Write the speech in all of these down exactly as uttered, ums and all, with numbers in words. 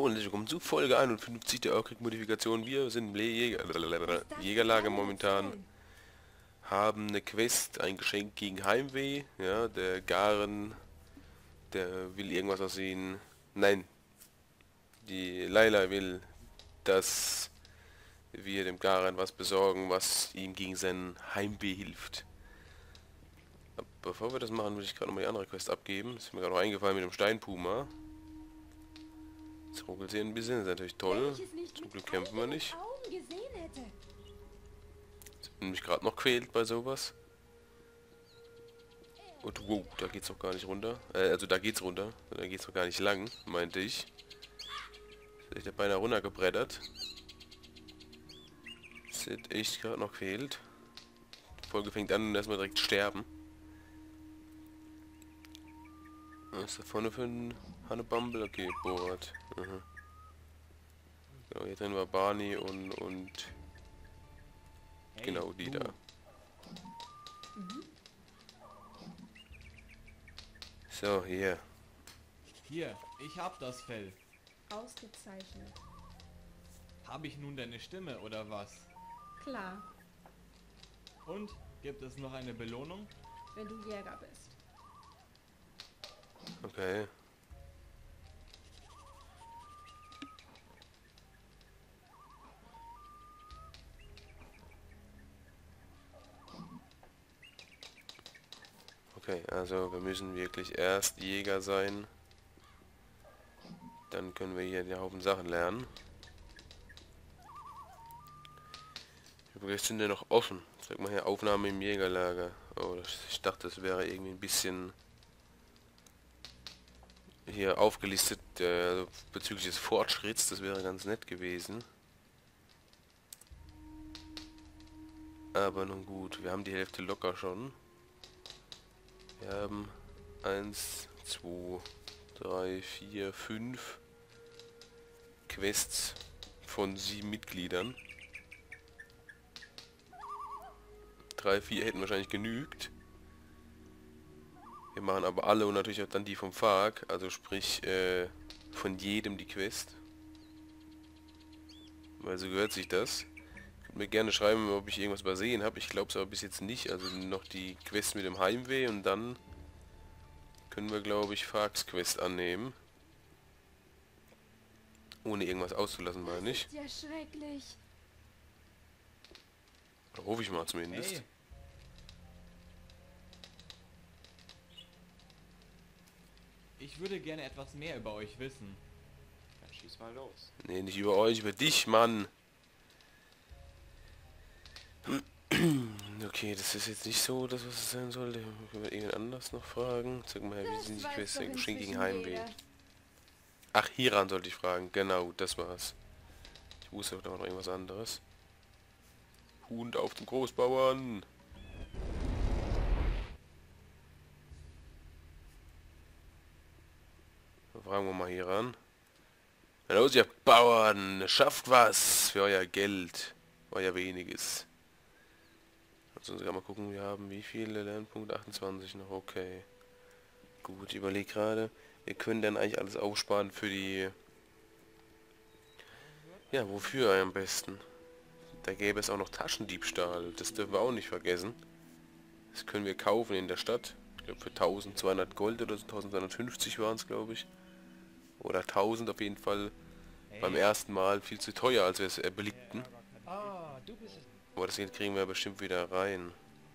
Hallo und herzlich willkommen zu Folge einundfünfzig der Earthquake-Modifikation. Wir sind im Jäger Jägerlager momentan, haben eine Quest, ein Geschenk gegen Heimweh. Ja, der Garen, der will irgendwas aussehen. Nein, die Laila will, dass wir dem Garen was besorgen, was ihm gegen sein Heimweh hilft. Aber bevor wir das machen, will ich gerade nochmal die andere Quest abgeben. Das ist mir gerade noch eingefallen mit dem Steinpuma. Das ruckelt hier ein bisschen, das ist natürlich toll. Zum Glück kämpfen wir nicht. Ich bin mich gerade noch quält bei sowas. Und wow, da geht's noch gar nicht runter. Äh, also da geht's runter. Da geht's noch gar nicht lang, meinte ich. Da ist der beinahe runtergebrettert. Das ist echt gerade noch quält. Die Folge fängt an und erstmal direkt sterben. Was ist da vorne für ein Hannebumble? Okay, Borat. Mhm. Genau, hier drin war Barney und, und Hey, genau die du. da. Mhm. So, hier. Hier, ich hab das Fell. Ausgezeichnet. Habe ich nun deine Stimme oder was? Klar, Und gibt es noch eine Belohnung? wenn du Jäger bist. Okay. Okay, also wir müssen wirklich erst Jäger sein. Dann können wir hier einen Haufen Sachen lernen. Vielleicht sind ja noch offen. Sag mal hier, Aufnahme im Jägerlager. Oh, das, ich dachte, das wäre irgendwie ein bisschen hier aufgelistet äh, also bezüglich des Fortschritts. Das wäre ganz nett gewesen. Aber nun gut, wir haben die Hälfte locker schon. Wir haben eins, zwei, drei, vier, fünf Quests von sieben Mitgliedern. drei, vier hätten wahrscheinlich genügt. Wir machen aber alle und natürlich auch dann die vom F A Q, also sprich äh, von jedem die Quest. Weil so gehört sich das. Könnt mir gerne schreiben, ob ich irgendwas übersehen habe. Ich glaube es aber bis jetzt nicht. Also noch die Quest mit dem Heimweh und dann können wir, glaube ich, F A Qs Quest annehmen. Ohne irgendwas auszulassen, meine ich. Ja, schrecklich. Rufe ich mal zumindest. Hey, ich würde gerne etwas mehr über euch wissen. Dann schieß mal los. Nee, nicht über euch, über dich, Mann. Okay, das ist jetzt nicht so, das was es sein sollte. Können wir irgendwen anders noch fragen? Sag mal, wie sind die Quests? Ein Geschenk gegen Heimweh. Ach, hieran sollte ich fragen. Genau, das war's. Ich wusste doch noch irgendwas anderes. Hund auf den Großbauern. Dann fragen wir mal hier ran. Na los, ihr Bauern, schafft was für euer Geld. Euer weniges. Also uns mal gucken, wir haben wie viele Lernpunkte? achtundzwanzig noch, okay. Gut, ich überlege gerade. Wir können dann eigentlich alles aufsparen für die... Ja, wofür am besten? Da gäbe es auch noch Taschendiebstahl. Das dürfen wir auch nicht vergessen. Das können wir kaufen in der Stadt. Ich glaube für eintausendzweihundert Gold oder so, eintausendzweihundertfünfzig waren es, glaube ich. Oder tausend auf jeden Fall. Beim ersten Mal viel zu teuer, als wir es erblickten. Ah, du bist es. Aber das Geld kriegen wir bestimmt wieder rein.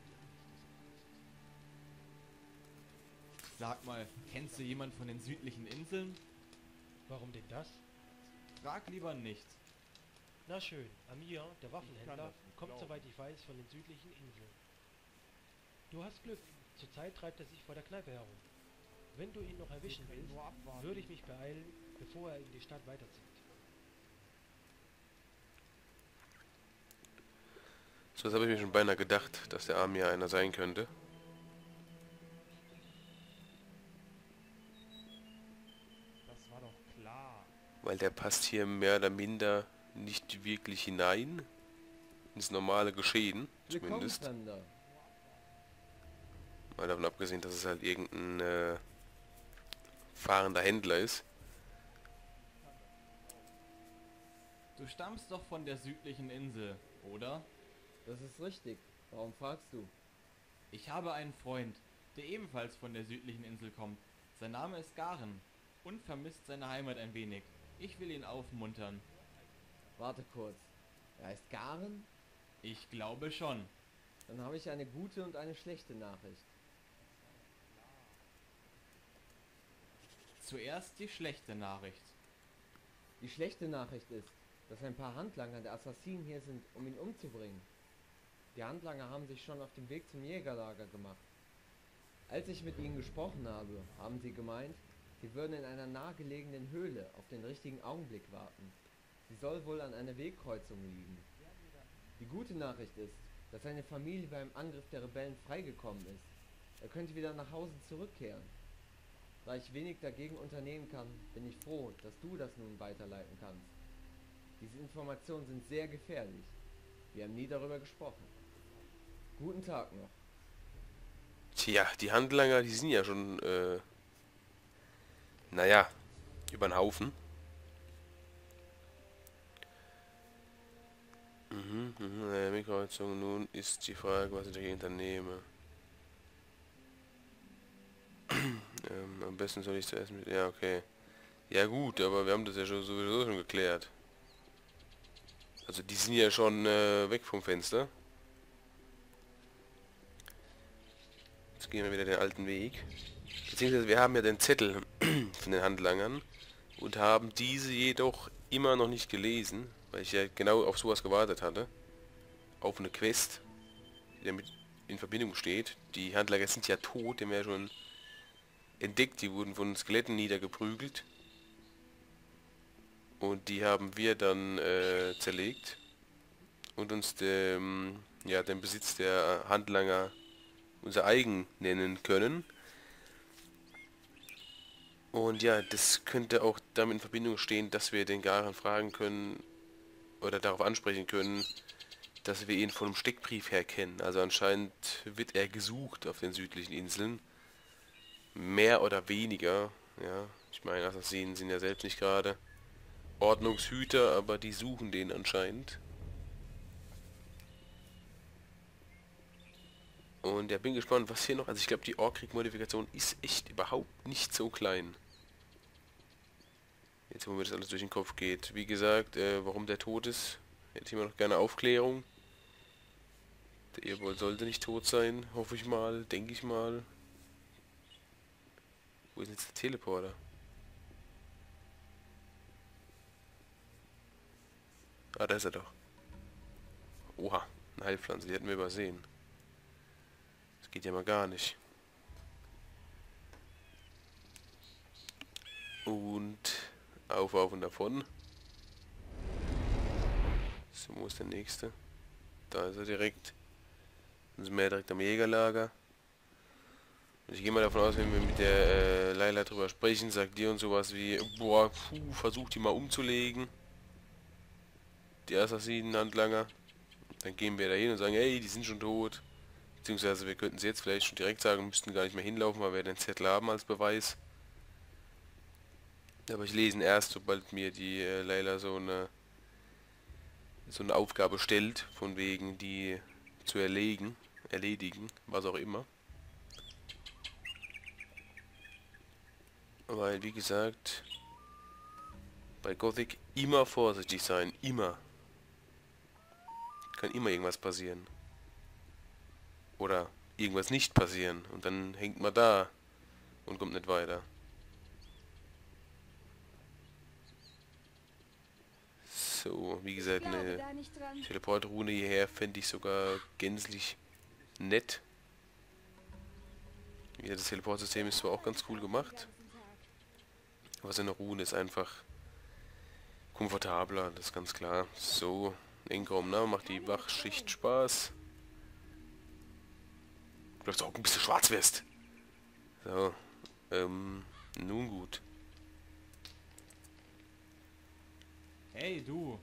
Sag mal, kennst du jemand von den südlichen Inseln? Warum denn das? Frag lieber nicht. Na schön, Amir, der Waffenhändler, das nicht kommt glauben. soweit ich weiß von den südlichen Inseln. Du hast Glück, zurzeit treibt er sich vor der Kneipe herum. Wenn du ihn noch erwischen willst, würde ich mich beeilen, bevor er in die Stadt weiterzieht. So, das habe ich mir schon beinahe gedacht, dass der Amir einer sein könnte. Das war doch klar. Weil der passt hier mehr oder minder nicht wirklich hinein. Ins normale Geschehen, zumindest. Mal davon abgesehen, dass es halt irgendein äh, fahrender Händler ist. Du stammst doch von der südlichen Insel, oder? Das ist richtig. Warum fragst du? Ich habe einen Freund, der ebenfalls von der südlichen Insel kommt. Sein Name ist Garen und vermisst seine Heimat ein wenig. Ich will ihn aufmuntern. Warte kurz. Er heißt Garen? Ich glaube schon. Dann habe ich eine gute und eine schlechte Nachricht. Zuerst die schlechte Nachricht. Die schlechte Nachricht ist, dass ein paar Handlanger der Assassinen hier sind, um ihn umzubringen. Die Handlanger haben sich schon auf den Weg zum Jägerlager gemacht. Als ich mit ihnen gesprochen habe, haben sie gemeint, sie würden in einer nahegelegenen Höhle auf den richtigen Augenblick warten. Sie soll wohl an einer Wegkreuzung liegen. Die gute Nachricht ist, dass seine Familie beim Angriff der Rebellen freigekommen ist. Er könnte wieder nach Hause zurückkehren. Da ich wenig dagegen unternehmen kann, bin ich froh, dass du das nun weiterleiten kannst. Diese Informationen sind sehr gefährlich. Wir haben nie darüber gesprochen. Guten Tag noch. Tja, die Handlanger, die sind ja schon, äh, naja, über den Haufen. Mhm, mhm, äh, Wegkreuzung, nun ist die Frage, was ich dagegen unternehme. ähm, am besten soll ich zuerst mit, ja, okay. Ja gut, aber wir haben das ja schon sowieso schon geklärt. Also die sind ja schon äh, weg vom Fenster. Jetzt gehen wir wieder den alten Weg. Beziehungsweise wir haben ja den Zettel von den Handlangern und haben diese jedoch immer noch nicht gelesen, weil ich ja genau auf sowas gewartet hatte. Auf eine Quest, die damit in Verbindung steht. Die Handlanger sind ja tot, die haben wir ja schon entdeckt, die wurden von Skeletten niedergeprügelt. Und die haben wir dann äh, zerlegt und uns dem, ja, den Besitz der Handlanger unser eigen nennen können. Und ja, das könnte auch damit in Verbindung stehen, dass wir den Garen fragen können oder darauf ansprechen können, dass wir ihn von einem Steckbrief her kennen. Also anscheinend wird er gesucht auf den südlichen Inseln. Mehr oder weniger, ja. Ich meine, Assassinen sind ja selbst nicht gerade Ordnungshüter, aber die suchen den anscheinend. Und ja, bin gespannt, was hier noch... Also ich glaube, die Orc-Krieg-Modifikation ist echt überhaupt nicht so klein. Jetzt, wo mir das alles durch den Kopf geht. Wie gesagt, äh, warum der tot ist, hätte ich immer noch gerne Aufklärung. Der Ehewohl sollte nicht tot sein, hoffe ich mal, denke ich mal. Wo ist jetzt der Teleporter? Ah, da ist er doch. Oha, eine Heilpflanze, die hätten wir übersehen. Das geht ja mal gar nicht. Und auf, auf und davon. So, wo ist der nächste? Da ist er direkt. Dann sind wir ja direkt am Jägerlager. Und ich gehe mal davon aus, wenn wir mit der äh, Laila drüber sprechen, sagt die uns sowas wie, boah, puh, versucht die mal umzulegen. Die Assassinen-Handlanger. Dann gehen wir da hin und sagen, hey, die sind schon tot. Beziehungsweise wir könnten sie jetzt vielleicht schon direkt sagen, müssten gar nicht mehr hinlaufen, weil wir den Zettel haben als Beweis. Aber ich lese ihn erst, sobald mir die äh, Laila so eine so eine Aufgabe stellt, von wegen die zu erlegen, erledigen, was auch immer. Weil, wie gesagt, bei Gothic immer vorsichtig sein, immer. Kann immer irgendwas passieren. Oder irgendwas nicht passieren. Und dann hängt man da und kommt nicht weiter. So, wie gesagt, eine Teleportrune hierher fände ich sogar gänzlich nett. Ja, das Teleportsystem ist zwar auch ganz cool gemacht, aber so eine Rune ist einfach komfortabler, das ist ganz klar. So, Engraum, na, macht die Wachschicht Spaß. Du läufst auch ein bisschen schwarz wirst. So, ähm, nun gut. Hey, du.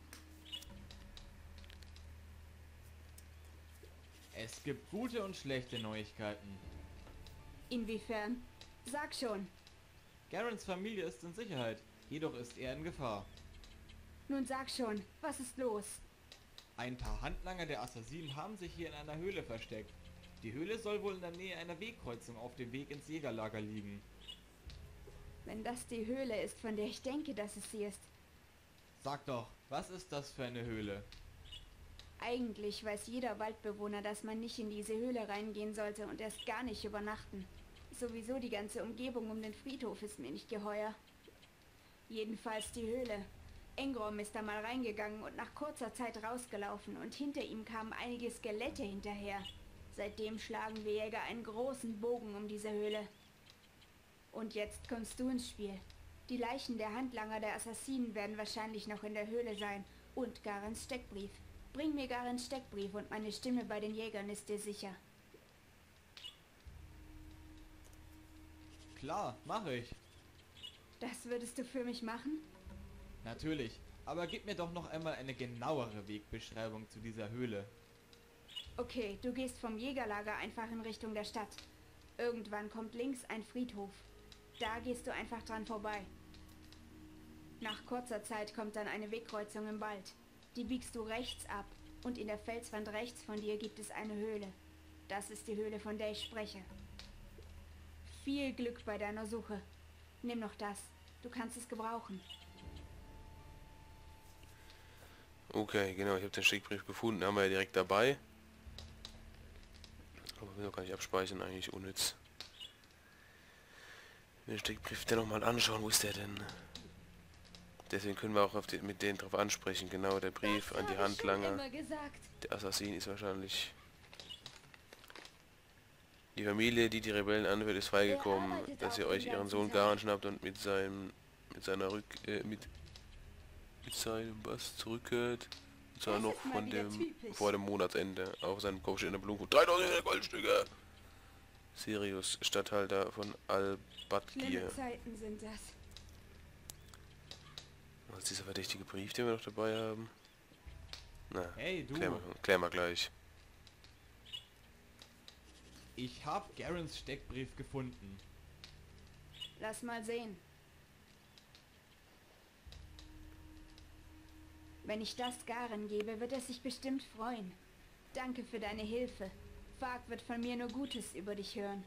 Es gibt gute und schlechte Neuigkeiten. Inwiefern? Sag schon. Garens Familie ist in Sicherheit, jedoch ist er in Gefahr. Nun sag schon, was ist los? Ein paar Handlanger der Assassinen haben sich hier in einer Höhle versteckt. Die Höhle soll wohl in der Nähe einer Wegkreuzung auf dem Weg ins Jägerlager liegen. Wenn das die Höhle ist, von der ich denke, dass es sie ist. Sag doch, was ist das für eine Höhle? Eigentlich weiß jeder Waldbewohner, dass man nicht in diese Höhle reingehen sollte und erst gar nicht übernachten. Sowieso die ganze Umgebung um den Friedhof ist mir nicht geheuer. Jedenfalls die Höhle. Engrom ist da mal reingegangen und nach kurzer Zeit rausgelaufen und hinter ihm kamen einige Skelette hinterher. Seitdem schlagen wir Jäger einen großen Bogen um diese Höhle. Und jetzt kommst du ins Spiel. Die Leichen der Handlanger der Assassinen werden wahrscheinlich noch in der Höhle sein. Und Garens Steckbrief. Bring mir Garens Steckbrief und meine Stimme bei den Jägern ist dir sicher. Klar, mache ich. Das würdest du für mich machen? Natürlich, aber gib mir doch noch einmal eine genauere Wegbeschreibung zu dieser Höhle. Okay, du gehst vom Jägerlager einfach in Richtung der Stadt. Irgendwann kommt links ein Friedhof. Da gehst du einfach dran vorbei. Nach kurzer Zeit kommt dann eine Wegkreuzung im Wald. Die biegst du rechts ab und in der Felswand rechts von dir gibt es eine Höhle. Das ist die Höhle, von der ich spreche. Viel Glück bei deiner Suche. Nimm noch das. Du kannst es gebrauchen. Okay, genau, ich habe den Steckbrief gefunden, haben wir ja direkt dabei. Aber wieso kann ich abspeichern? Eigentlich unnütz. Den Steckbrief dennoch mal anschauen, wo ist der denn? Deswegen können wir auch auf den, mit denen drauf ansprechen. Genau, der Brief Das an die habe ich schon Handlanger. immer gesagt. Der Assassin ist wahrscheinlich... Die Familie, die die Rebellen anführt, ist freigekommen, Er arbeitet dass ihr auch euch den ihren ganzen Sohn Tag. Garen schnappt und mit seinem... mit seiner Rück... Äh, mit... mit seinem was zurückkehrt. Und zwar Das noch ist mal von wieder dem... typisch. vor dem Monatsende. Auf seinem Kopf steht eine Blume. dreitausend Goldstücke! Sirius, Statthalter von Al-Badgir. Schlimme Zeiten sind das. Was ist dieser verdächtige Brief, den wir noch dabei haben? Na, Hey du, klär mal, klär mal gleich. ich habe Garens Steckbrief gefunden. Lass mal sehen. Wenn ich das Garen gebe, wird er sich bestimmt freuen. Danke für deine Hilfe. Varg wird von mir nur Gutes über dich hören.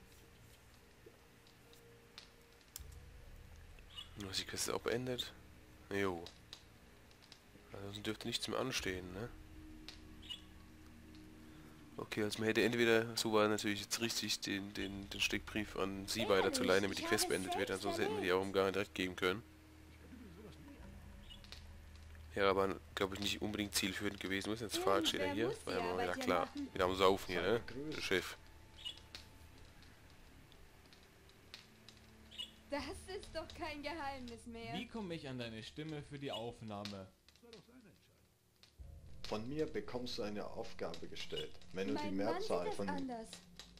Nur ist die Quest auch beendet? Jo. Also dürfte nichts mehr anstehen, ne? Okay, also man hätte entweder, so war natürlich jetzt richtig, den, den, den Steckbrief an sie Ehrlich, weiterzuleihen, damit die ich Quest habe es beendet wird, selbst ansonsten hätten wir die erlebt. auch im Garen direkt geben können. Ja, aber glaube ich nicht unbedingt zielführend gewesen. Wo ist jetzt Varg? Steht er Irgendwer hier? muss War die ja mal Arbeit wieder hier klar. machen. Wieder am Saufen hier, ne? Das Schiff. Das ist doch kein Geheimnis mehr. Wie komme ich an deine Stimme für die Aufnahme? Von mir bekommst du eine Aufgabe gestellt. Wenn du die Mein Mann sieht Mehrzahl das von... anders.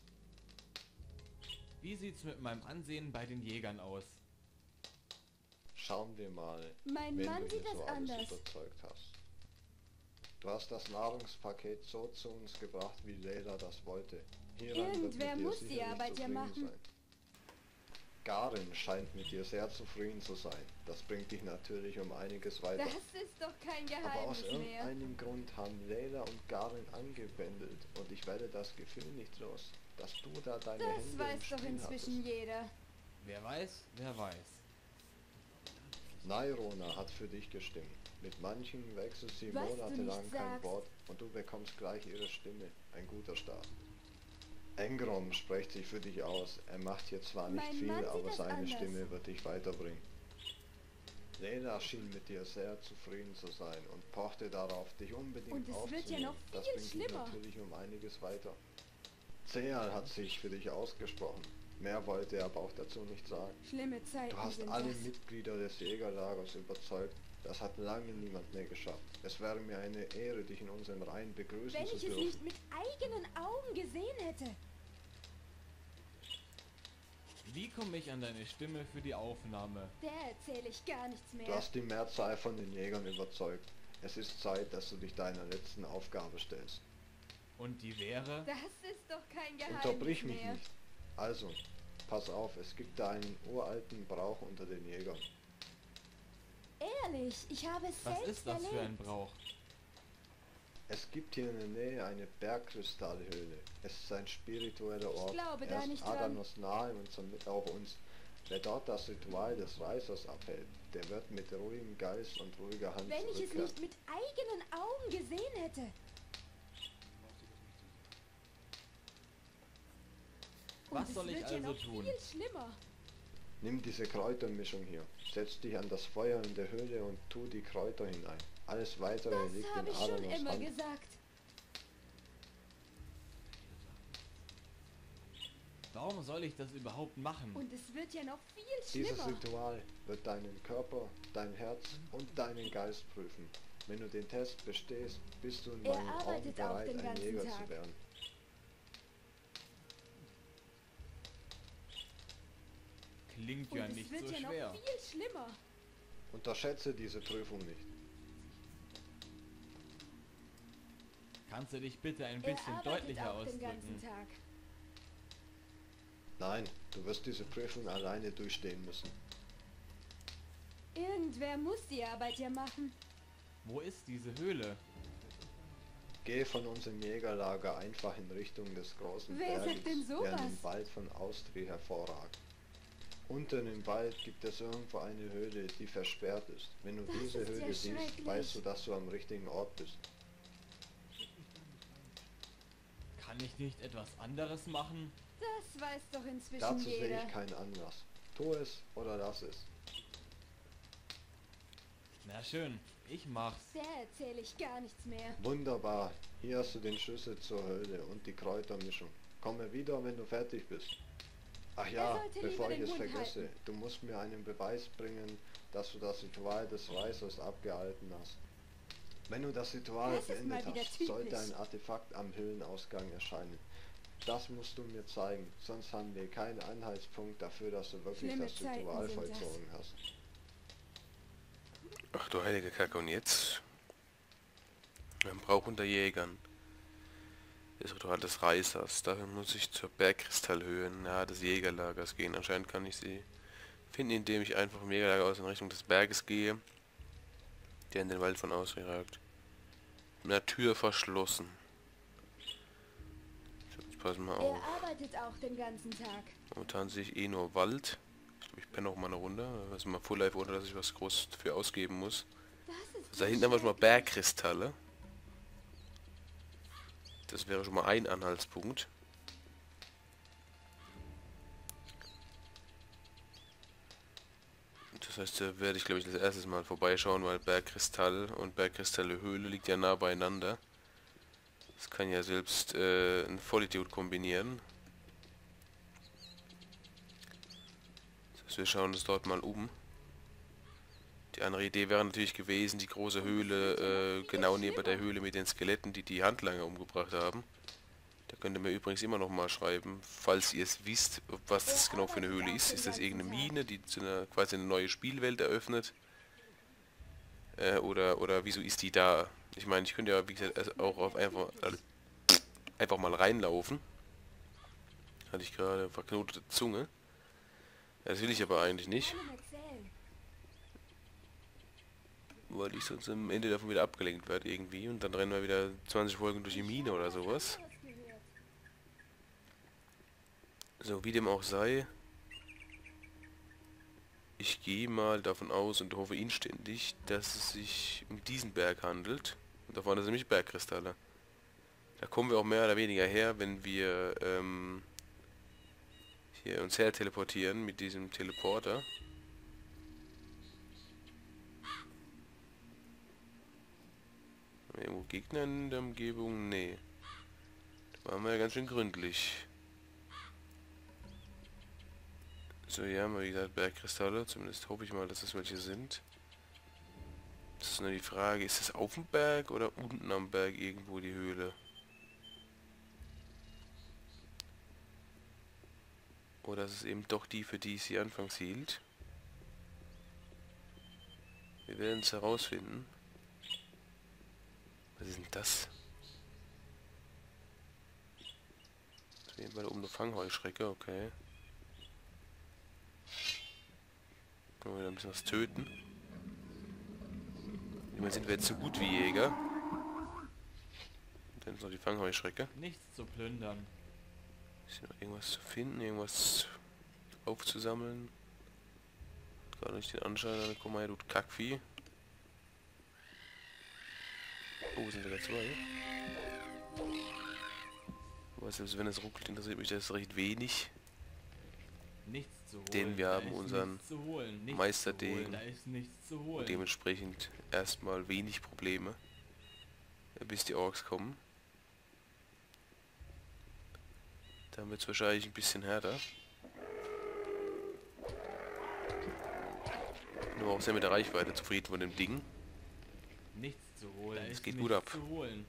Wie sieht's mit meinem Ansehen bei den Jägern aus? Schauen wir mal, Mein wen Mann du sieht hier so das alles anders. überzeugt hast. Du hast das Nahrungspaket so zu uns gebracht, wie Leila das wollte. Hieran wird mit Irgendwer dir muss die sicherlich Arbeit ja zufrieden machen. sein. Garen scheint mit dir sehr zufrieden zu sein. Das bringt dich natürlich um einiges weiter. Das ist doch kein Aber aus Geheimnis mehr. irgendeinem Grund haben Leila und Garen angewendet und ich werde das Gefühl nicht los, dass du da deine Das Hände im weiß doch Spiel inzwischen hattest. jeder. Wer weiß, wer weiß. Nairona hat für dich gestimmt. Mit manchen wechselt sie Was du monatelang nicht kein sagst. Wort und du bekommst gleich ihre Stimme. Ein guter Start. Engrom spricht sich für dich aus. Er macht hier zwar nicht Mein viel, Mann sieht aber das seine anders. Stimme wird dich weiterbringen. Leila schien mit dir sehr zufrieden zu sein und pochte darauf, dich unbedingt Und es wird aufzunehmen. ja noch das viel bringt dich schlimmer. natürlich um einiges weiter. Zeal hat sich für dich ausgesprochen. Mehr wollte er aber auch dazu nicht sagen. Schlimme Zeiten Du hast sind alle das. Mitglieder des Jägerlagers überzeugt. Das hat lange niemand mehr geschafft. Es wäre mir eine Ehre, dich in unseren Reihen begrüßen Wenn zu ich es dürfen. nicht mit eigenen Augen gesehen hätte. Wie komme ich an deine Stimme für die Aufnahme? Der erzähle ich gar nichts mehr. Du hast die Mehrzahl von den Jägern überzeugt. Es ist Zeit, dass du dich deiner letzten Aufgabe stellst. Und die wäre? Das ist doch kein Geheimnis Unterbrich mich mehr. nicht. Also, pass auf, es gibt da einen uralten Brauch unter den Jägern. Ehrlich, ich habe es Was selbst ist das erlebt. für ein Brauch? Es gibt hier in der Nähe eine Bergkristallhöhle. Es ist ein spiritueller Ort. glaube er da ist nicht dran. Adanos nahe und somit auch uns. Wer dort das Ritual des Reisers abhält, der wird mit ruhigem Geist und ruhiger Hand Wenn ich es zurückkehren. nicht mit eigenen Augen gesehen hätte. Und Was es soll ich wird ja also noch tun? viel schlimmer. Nimm diese Kräutermischung hier, setz dich an das Feuer in der Höhle und tu die Kräuter hinein. Alles weitere Das liegt habe in ich schon Adanos immer Hand. gesagt. Warum soll ich das überhaupt machen? Und es wird ja noch viel Dieses schlimmer. Ritual wird deinen Körper, dein Herz und deinen Geist prüfen. Wenn du den Test bestehst, bist du in Er meinen Augen arbeitet auch bereit, den ein ganzen Jäger Tag. zu werden. Klingt Und ja es nicht wird so ja schwer. noch viel schlimmer. Unterschätze diese Prüfung nicht. Kannst du dich bitte ein Er bisschen arbeitet deutlicher auch den ganzen ausdrücken? Tag. Nein, du wirst diese Prüfung alleine durchstehen müssen. Irgendwer muss die Arbeit ja machen. Wo ist diese Höhle? Geh von unserem Jägerlager einfach in Richtung des großen Wer sagt Berges, denn der sowas? in dem Wald von Austri hervorragt. Unten im Wald gibt es irgendwo eine Höhle, die versperrt ist. Wenn du Das diese ist ja Höhle siehst, schrecklich. weißt du, dass du am richtigen Ort bist. Kann ich nicht etwas anderes machen? Das weiß doch inzwischen Dazu sehe jeder. ich keinen Anlass. Tu es oder lass es. Na schön, ich mach's. Der erzähle ich gar nichts mehr. Wunderbar. Hier hast du den Schlüssel zur Höhle und die Kräutermischung. Komme wieder, wenn du fertig bist. Ach ja, Er sollte bevor ich lieber es den Mund vergesse, halten. du musst mir einen Beweis bringen, dass du das Ritual des Reisers abgehalten hast. Wenn du das Ritual Das ist mal beendet wieder hast, typisch. sollte ein Artefakt am Höhlenausgang erscheinen. Das musst du mir zeigen, sonst haben wir keinen Anhaltspunkt dafür, dass du wirklich Schlimme das Zeiten Ritual sind das. vollzogen hast. Ach du heilige Kacke, und jetzt? Man braucht unter Jägern das Ritual des Reisers. Dafür muss ich zur Bergkristallhöhe nahe des Jägerlagers gehen. Anscheinend kann ich sie finden, indem ich einfach vom Jägerlager aus in Richtung des Berges gehe, der in den Wald von Austri ragt. Mit einer Tür verschlossen. So, jetzt passen wir Er auf. arbeitet auch den ganzen Tag. Momentan sehe ich eh nur Wald. Ich glaube, ich penne auch mal eine Runde. Das ist mal Full Life, ohne dass ich was groß dafür ausgeben muss. Das ist Also da hinten haben wir schon mal Bergkristalle. Das wäre schon mal ein Anhaltspunkt. Das heißt, da werde ich glaube ich das erstes Mal vorbeischauen, weil Bergkristall und Bergkristalle Höhle liegt ja nah beieinander. Das kann ja selbst äh, ein Vollidiot kombinieren. Das heißt, wir schauen uns dort mal um. Die andere Idee wäre natürlich gewesen, die große Höhle, äh, genau neben der Höhle mit den Skeletten, die die Handlanger umgebracht haben. Da könnt ihr mir übrigens immer noch mal schreiben, falls ihr es wisst, was das genau für eine Höhle ist. Ist das irgendeine Mine, die zu einer, quasi eine neue Spielwelt eröffnet? Äh, oder, oder wieso ist die da? Ich meine, ich könnte ja, wie gesagt, also auch auf einfach, also einfach mal reinlaufen. Hatte ich gerade verknotete Zunge. Ja, das will ich aber eigentlich nicht. Weil ich sonst am Ende davon wieder abgelenkt werde irgendwie und dann rennen wir wieder zwanzig Folgen durch die Mine oder sowas. So, wie dem auch sei. Ich gehe mal davon aus und hoffe inständig, dass es sich um diesen Berg handelt. Und da vorne sind nämlich Bergkristalle. Da kommen wir auch mehr oder weniger her, wenn wir ähm, hier uns her teleportieren mit diesem Teleporter. Irgendwo Gegner in der Umgebung? Nee. Da waren wir ja ganz schön gründlich. So, hier haben wir wie gesagt Bergkristalle. Zumindest hoffe ich mal, dass es welche sind. Das ist nur die Frage, ist es auf dem Berg oder unten am Berg irgendwo die Höhle? Oder ist es eben doch die, für die es sie anfangs hielt? Wir werden es herausfinden. Was ist denn das? Auf jeden Fall oben eine Fangheuschrecke, okay. Können wir wieder ein bisschen was töten. Immerhin sind wir jetzt so gut wie Jäger. Dann ist noch die Fangheuschrecke. Nichts zu plündern. Ist hier noch irgendwas zu finden, irgendwas aufzusammeln? Gerade nicht den Anschein, komm mal her, du Kackvieh. Oh, sind sogar zwei. Aber selbst wenn es ruckelt, interessiert mich das recht wenig. Nichts zu holen. Denn wir da haben ist unseren nichts zu holen, nichts Meisterdegen. zu holen, Da ist nichts zu holen. Und dementsprechend erstmal wenig Probleme, bis die Orks kommen. Dann wird es wahrscheinlich ein bisschen härter. Nur auch sehr mit der Reichweite zufrieden von dem Ding. Nichts zu holen. Da Es ist geht nichts gut ab. zu holen.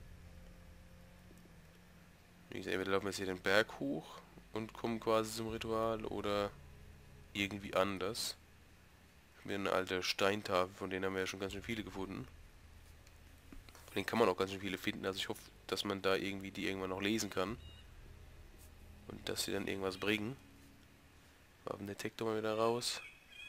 Wie gesagt, entweder laufen wir jetzt hier den Berg hoch und kommen quasi zum Ritual oder irgendwie anders. Wir haben eine alte Steintafel, von denen haben wir ja schon ganz schön viele gefunden. Von denen kann man auch ganz schön viele finden, also ich hoffe, dass man da irgendwie die irgendwann noch lesen kann. Und dass sie dann irgendwas bringen. Waffendetektor mal wieder raus.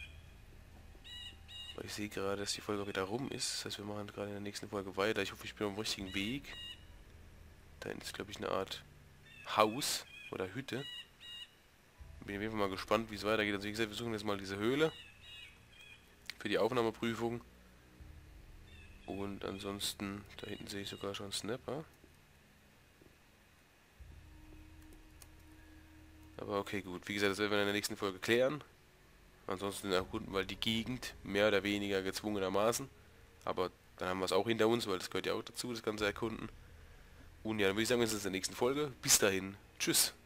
Aber ich sehe gerade, dass die Folge auch wieder rum ist. Das heißt, wir machen gerade in der nächsten Folge weiter. Ich hoffe, ich bin auf dem richtigen Weg. Da hinten ist, glaube ich, eine Art Haus oder Hütte. Bin auf jeden Fall mal gespannt, wie es weitergeht. Also wie gesagt, wir suchen jetzt mal diese Höhle für die Aufnahmeprüfung. Und ansonsten, da hinten sehe ich sogar schon Snapper. Aber okay, gut. Wie gesagt, das werden wir in der nächsten Folge klären. Ansonsten erkunden wir die Gegend mehr oder weniger gezwungenermaßen. Aber dann haben wir es auch hinter uns, weil das gehört ja auch dazu, das ganze Erkunden. Und ja, dann würde ich sagen, wir sehen uns in der nächsten Folge. Bis dahin. Tschüss.